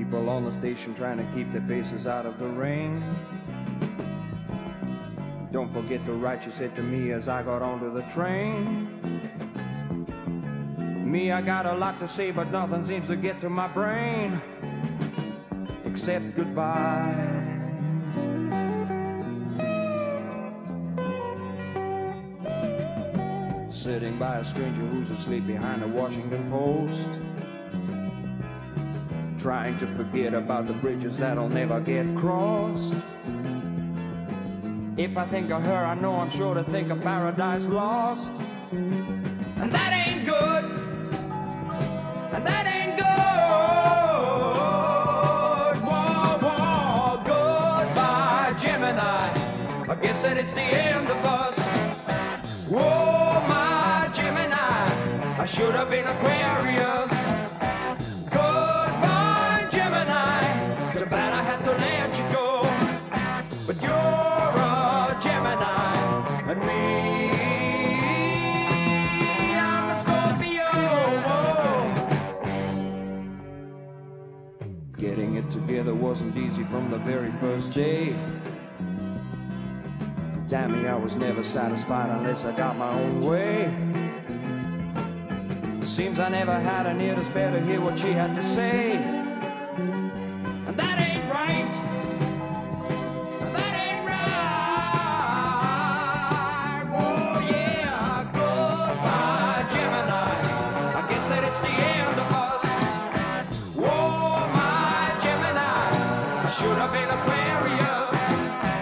people on the station trying to keep their faces out of the rain. Don't forget to write, she said to me as I got onto the train. Me, I got a lot to say, but nothing seems to get to my brain except goodbye. Sitting by a stranger who's asleep behind the Washington Post, trying to forget about the bridges that'll never get crossed. If I think of her, I know I'm sure to think of Paradise Lost. And that ain't good. And that ain't good. Whoa, whoa, goodbye, Gemini. I guess that it's the end of us. Whoa, my Gemini, I should have been Aquarius. Goodbye, Gemini. Too bad I had to let you go. But you're a Gemini, and me, I'm a Scorpio. Getting it together wasn't easy from the very first day. Damn me, I was never satisfied unless I got my own way. Seems I never had an ear to spare to hear what she had to say. And that ain't right. And that ain't right. Oh yeah, goodbye, Gemini. I guess that it's the end of us. Whoa, my Gemini, I should have been Aquarius.